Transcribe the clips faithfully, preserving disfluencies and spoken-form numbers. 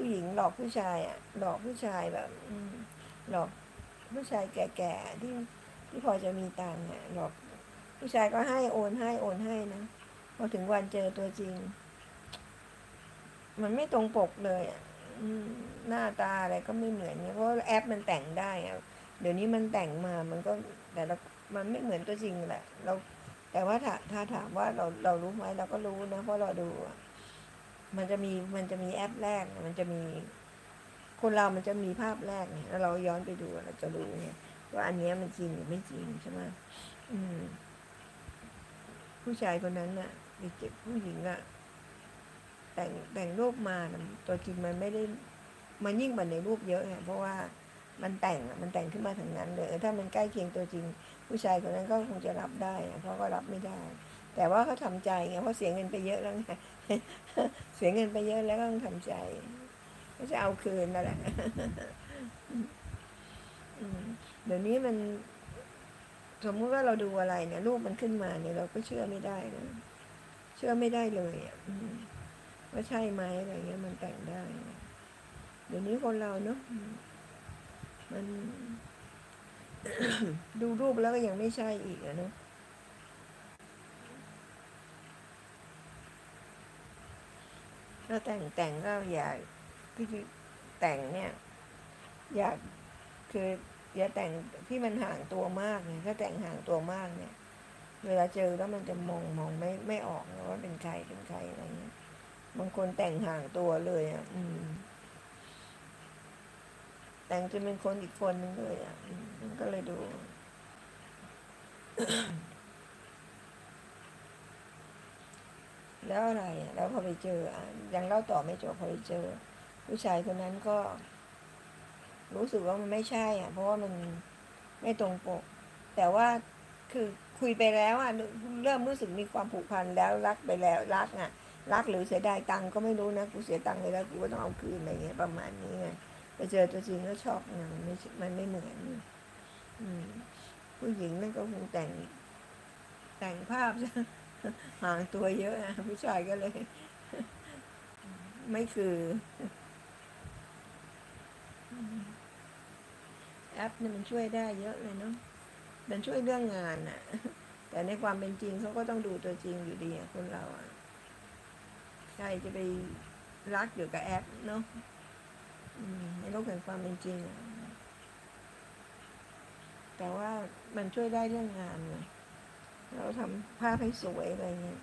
ผู้หญิงหลอกผู้ชายอ่ะหลอกผู้ชายแบบหลอกผู้ชายแก่ๆที่ที่พอจะมีตังค์อ่ะหลอกผู้ชายก็ให้โอนให้โอนให้นะพอถึงวันเจอตัวจริงมันไม่ตรงปกเลยอ่ะหน้าตาอะไรก็ไม่เหมือนเนี่ยเพราะแอปมันแต่งได้อ่ะเดี๋ยวนี้มันแต่งมามันก็แต่ละมันไม่เหมือนตัวจริงแหละเราแต่ว่าถ้าถ้าถามว่าเราเรารู้ไหมเราก็รู้นะเพราะเราดูมันจะมีมันจะมีแอปแรกมันจะมีคนเรามันจะมีภาพแรกเนี่ยแล้วเราย้อนไปดูเราจะรู้เนี่ยว่าอันนี้มันจริงหรือไม่จริงใช่ไหมอืมผู้ชายคนนั้นน่ะเด็กผู้หญิงอ่ะแต่งแต่งรูปมาตัวจริงมันไม่ได้มันยิ่งกว่าในรูปเยอะไงเพราะว่ามันแต่งมันแต่งขึ้นมาถึงนั้นเลยถ้ามันใกล้เคียงตัวจริงผู้ชายคนนั้นก็คงจะรับได้เพราะก็รับไม่ได้แต่ว่าเขาทำใจไงเพราะเสียเงินไปเยอะแล้วไงเสียเงินไปเยอะแล้วก็ต้องทำใจก็จะเอาคืนนั่นแหละเดี๋ยวนี้มันสมมติว่าเราดูอะไรเนี่ยรูปมันขึ้นมาเนี่ยเราก็เชื่อไม่ได้นะเชื่อไม่ได้เลยอ่ะว่าใช่ไหมอะไรเงี้ยมันแต่งได้เดี๋ยวนี้คนเราเนาะมันดูรูปแล้วก็ยังไม่ใช่อีกอะเนาะถ้าแต่งแต่งก็อยากคือแต่งเนี่ยอยากคืออย่าแต่งที่มันห่างตัวมากเนี่ยถ้าแต่งห่างตัวมากเนี่ยเวลาเจอแล้วมันจะมองมองไม่ไม่ออกว่าเป็นใครเป็นใครอะไรเงี้ยบางคนแต่งห่างตัวเลยอ่ะอืมแต่งจะเป็นคนอีกคนนึงเลยอ่ะมันก็เลยดูแล้วอะไรอ่ะแล้วพอไปเจออ่ะยังเล่าต่อไม่จบพอไปเจอผู้ชายคนนั้นก็รู้สึกว่ามันไม่ใช่อ่ะเพราะว่ามันไม่ตรงปกแต่ว่าคือคุยไปแล้วอ่ะเริ่มรู้สึกมีความผูกพันแล้วรักไปแล้วรักอ่ะรักหรือเสียดายตังค์ก็ไม่รู้นะกูเสียตังค์ไปแล้วกูก็ต้องเอาคืนอะไรเงี้ยประมาณนี้ไงไปเจอตัวจริงก็ช็อกไงมันไม่มันไม่เหมือนผู้หญิงนั่นก็คงแต่งแต่งภาพห่างตัวเยอะนะผู้ชายก็เลยไม่คือแอปนี่มันช่วยได้เยอะเลยเนาะมันช่วยเรื่องงานน่ะแต่ในความเป็นจริงเขาก็ต้องดูตัวจริงอยู่ดีคนเราอ่ะใครจะไปรักอยู่กับแอปเนาะในโลกแห่งความเป็นจริงแต่ว่ามันช่วยได้เรื่องงานไงเราทำภาพให้สวยอะไรเงี้ย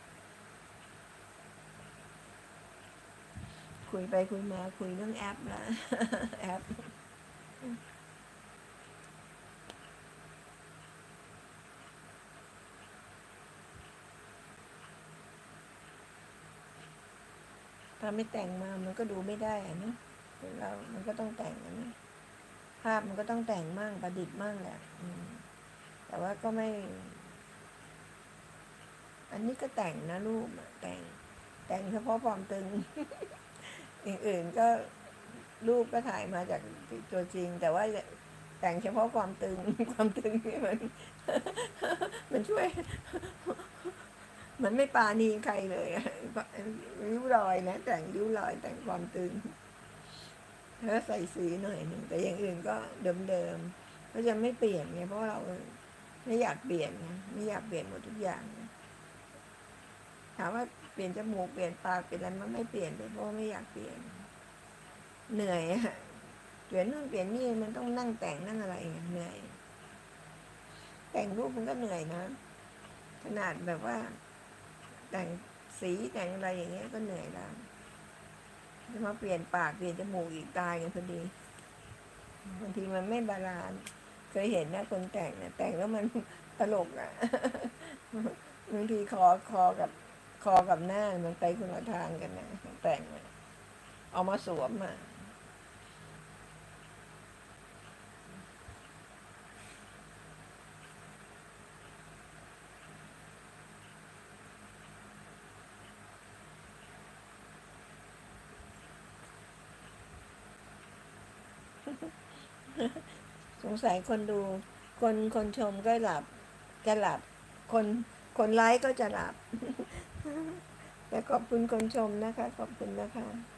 คุยไปคุยมาคุยเรื่องแอปละแอปถ้าไม่แต่งมามันก็ดูไม่ได้อะเนาะเรามันก็ต้องแต่งนะภาพมันก็ต้องแต่งมั่งประดิษฐ์มั่งแหละแต่ว่าก็ไม่อันนี้ก็แต่งนะรูปแต่งแต่งเฉพาะความตึงอย่างอื่นก็รูปก็ถ่ายมาจากตัวจริงแต่ว่าแต่งเฉพาะความตึงความตึงนี่มันมันช่วยมันไม่ปาณีใครเลยริ้วรอยนะแต่งริ้วรอยแต่งความตึงแล้วใส่สีหน่อยหนึ่งแต่อย่างอื่นก็เดิมๆก็จะไม่เปลี่ยนไงเพราะเราไม่อยากเปลี่ยนไม่อยากเปลี่ยนหมดทุกอย่างถามว่าเปลี่ยนจมูกเปลี่ยนปากเปลี่ยนอะไรมันไม่เปลี่ยนเลยเพราะไม่อยากเปลี่ยนเหนื่อยอะเปลี่ยนนู่นเปลี่ยนนี่มันต้องนั่งแต่งนั่งอะไรเหนื่อยแต่งรูปมันก็เหนื่อยนะขนาดแบบว่าแต่งสีแต่งอะไรอย่างเงี้ยก็เหนื่อยแล้วจะมาเปลี่ยนปากเปลี่ยนจมูกอีกตายกันพอดีบางทีมันไม่บาลานซ์เคยเห็นนะคนแต่งเนี่ยแต่งแล้วมันตลกอ่ะบางทีคอคอกับคอกับหน้ามันไปคนละทางกันนะแต่งเอามาสวมอ่ะสงสัยคนดูคนคนชมก็หลับจะหลับคนคนไลค์ก็จะหลับแต่ขอบคุณคนชมนะคะขอบคุณนะคะ